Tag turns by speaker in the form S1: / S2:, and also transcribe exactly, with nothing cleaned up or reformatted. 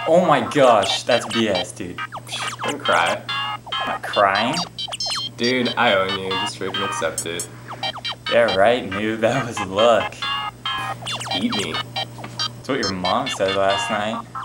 S1: Oh my gosh, that's B S, dude.
S2: Don't cry.
S1: I'm not crying.
S2: Dude, I own you. Just freaking accept it.
S1: Yeah, right, noob. That was luck.
S2: Eat me.
S1: That's what your mom said last night.